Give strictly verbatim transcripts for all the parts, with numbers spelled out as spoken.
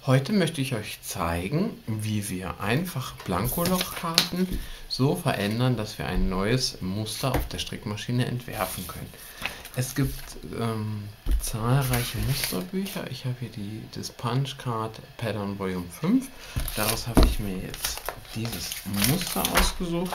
Heute möchte ich euch zeigen, wie wir einfach Blankolochkarten so verändern, dass wir ein neues Muster auf der Strickmaschine entwerfen können. Es gibt ähm, zahlreiche Musterbücher. Ich habe hier die, das Punch Card Pattern Volume fünf. Daraus habe ich mir jetzt dieses Muster ausgesucht.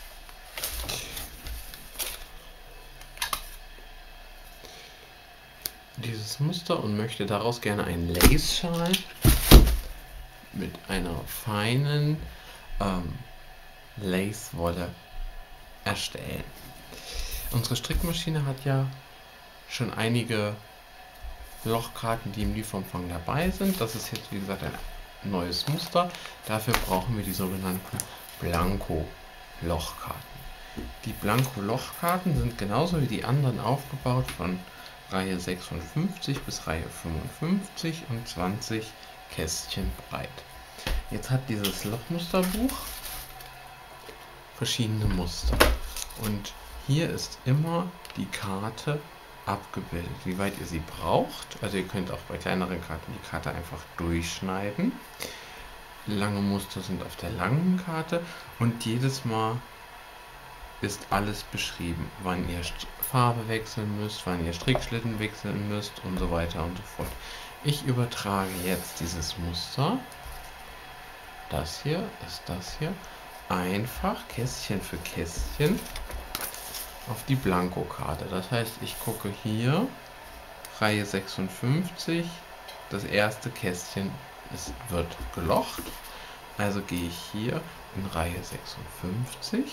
Dieses Muster und möchte daraus gerne einen Lace-Schal mit einer feinen ähm, Lace-Wolle erstellen. Unsere Strickmaschine hat ja schon einige Lochkarten, die im Lieferumfang dabei sind. Das ist jetzt wie gesagt ein neues Muster. Dafür brauchen wir die sogenannten Blanko-Lochkarten. Die Blanko-Lochkarten sind genauso wie die anderen aufgebaut von Reihe sechsundfünfzig bis Reihe fünfundfünfzig und zwanzig Kästchen breit. Jetzt hat dieses Lochmusterbuch verschiedene Muster und hier ist immer die Karte abgebildet, wie weit ihr sie braucht. Also ihr könnt auch bei kleineren Karten die Karte einfach durchschneiden. Lange Muster sind auf der langen Karte und jedes Mal ist alles beschrieben, wann ihr Farbe wechseln müsst, wann ihr Strickschlitten wechseln müsst und so weiter und so fort. Ich übertrage jetzt dieses Muster, das hier ist das hier, einfach Kästchen für Kästchen auf die Blankokarte. Das heißt, ich gucke hier, Reihe sechsundfünfzig, das erste Kästchen ist, wird gelocht, also gehe ich hier in Reihe sechsundfünfzig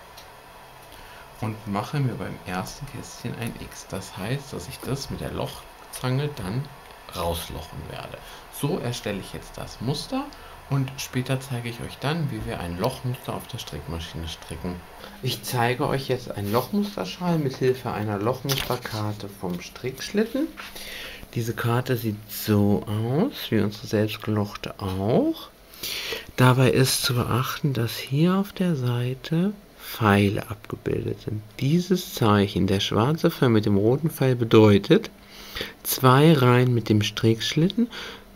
und mache mir beim ersten Kästchen ein X. Das heißt, dass ich das mit der Lochzange dann rauslochen werde. So erstelle ich jetzt das Muster und später zeige ich euch dann, wie wir ein Lochmuster auf der Strickmaschine stricken. Ich zeige euch jetzt einen Lochmusterschal mit Hilfe einer Lochmusterkarte vom Strickschlitten. Diese Karte sieht so aus, wie unsere selbstgelochte auch. Dabei ist zu beachten, dass hier auf der Seite Pfeile abgebildet sind. Dieses Zeichen, der schwarze Pfeil mit dem roten Pfeil, bedeutet zwei Reihen mit dem Strickschlitten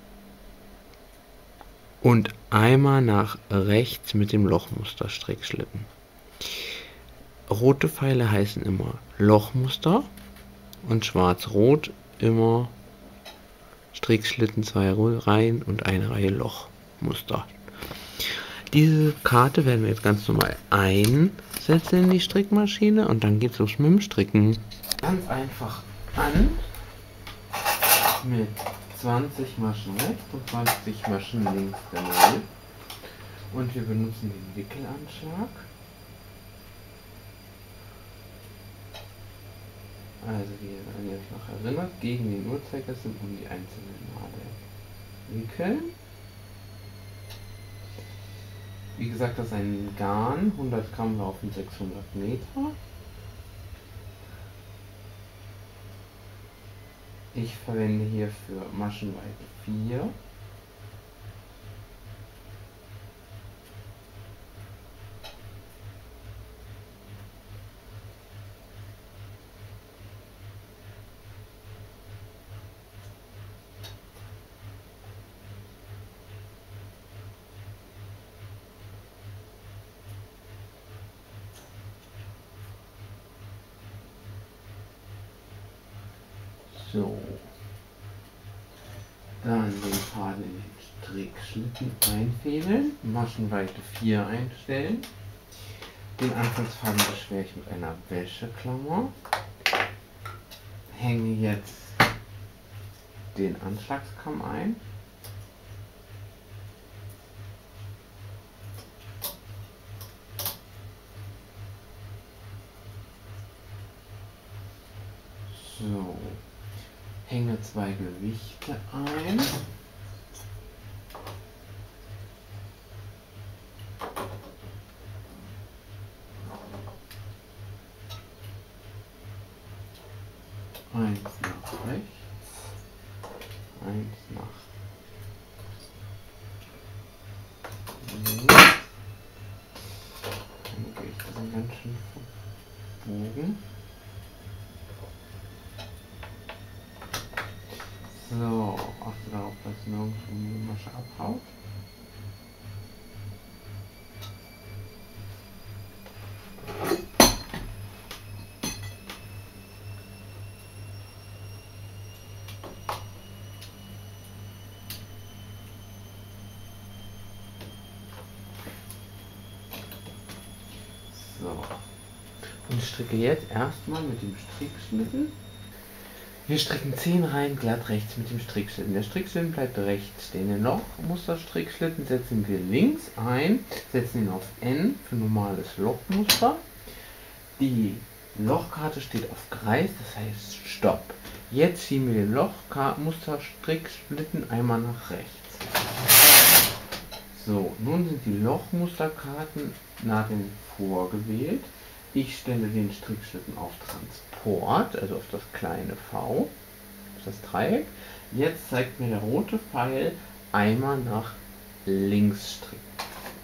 und einmal nach rechts mit dem Lochmuster-Strickschlitten. Rote Pfeile heißen immer Lochmuster und schwarz-rot immer Strickschlitten, zwei Reihen und eine Reihe Lochmuster. Diese Karte werden wir jetzt ganz normal einsetzen in die Strickmaschine und dann geht es los mit dem Stricken. Ganz einfach an mit zwanzig Maschen rechts und zwanzig Maschen links der Nadel. Und wir benutzen den Wickelanschlag. Also wie ihr euch noch erinnert, gegen den Uhrzeigersinn um die einzelnen Nadeln wickeln. Wie gesagt, das ist ein Garn, hundert Gramm laufen sechshundert Meter. Ich verwende hier für Maschenweite vier. So, dann den Faden in den Strickschlitten einfädeln, Maschenweite vier einstellen, den Anfangsfaden beschwere ich mit einer Wäscheklammer, hänge jetzt den Anschlagskamm ein, so. Hänge zwei Gewichte ein. Eins nach rechts, eins nach links. Die Gewichte sind ganz schön verbogen. So, achte darauf, dass nirgendwo die Masche abhaut. So. Und stricke jetzt erstmal mit dem Strickschlitten. Wir stricken zehn Reihen glatt rechts mit dem Strickschlitten. Der Strickschlitten bleibt rechts stehen. Den Lochmusterstrickschlitten setzen wir links ein, setzen ihn auf N für normales Lochmuster. Die Lochkarte steht auf Kreis, das heißt Stopp. Jetzt schieben wir den Lochmusterstrickschlitten einmal nach rechts. So, nun sind die Lochmusterkarten Nadeln vorgewählt. Ich stelle den Strickschlitten auf Transport, also auf das kleine V, auf das Dreieck. Jetzt zeigt mir der rote Pfeil einmal nach links stricken.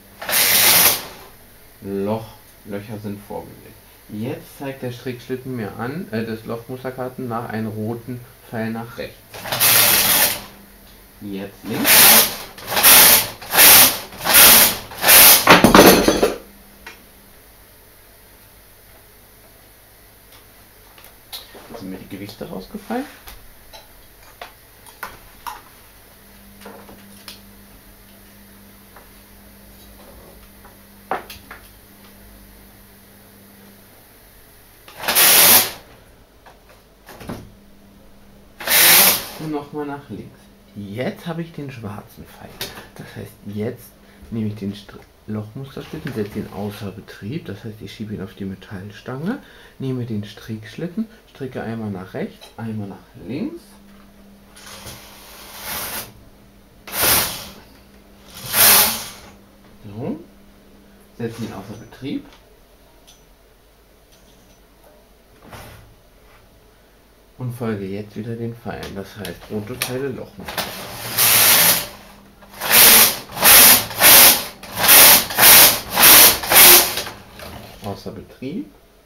Loch, Löcher sind vorgewählt. Jetzt zeigt der Strickschlitten mir an, äh, das Lochmusterkarten nach einem roten Pfeil nach rechts. Jetzt links. Jetzt sind mir die Gewichte rausgefallen. Und nochmal nach links. Jetzt habe ich den schwarzen Pfeil. Das heißt, jetzt nehme ich den Lochmusterschlitten, setze ihn außer Betrieb. Das heißt, ich schiebe ihn auf die Metallstange, nehme den Strickschlitten, stricke einmal nach rechts, einmal nach links. So. Setze ihn außer Betrieb. Und folge jetzt wieder den Pfeilen, das heißt rote Pfeile, Lochmuster. Außer Betrieb.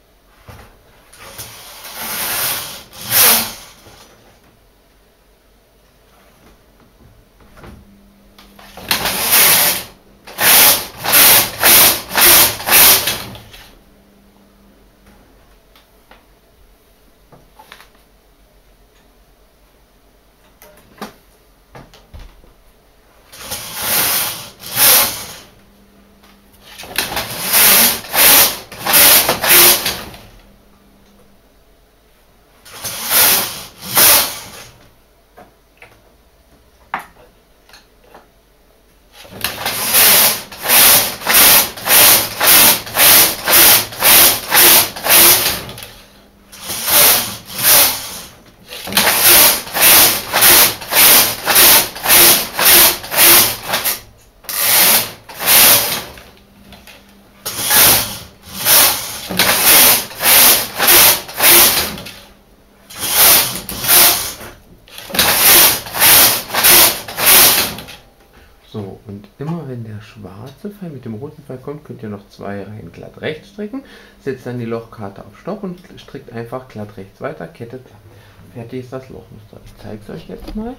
So, und immer wenn der schwarze Pfeil mit dem roten Pfeil kommt, könnt ihr noch zwei Reihen glatt rechts stricken. Setzt dann die Lochkarte auf Stopp und strickt einfach glatt rechts weiter, Kette glatt. Fertig ist das Lochmuster. Ich zeige es euch jetzt mal.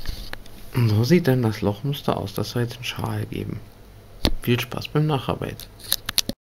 Und so sieht dann das Lochmuster aus. Das soll jetzt einen Schal geben. Viel Spaß beim Nacharbeiten.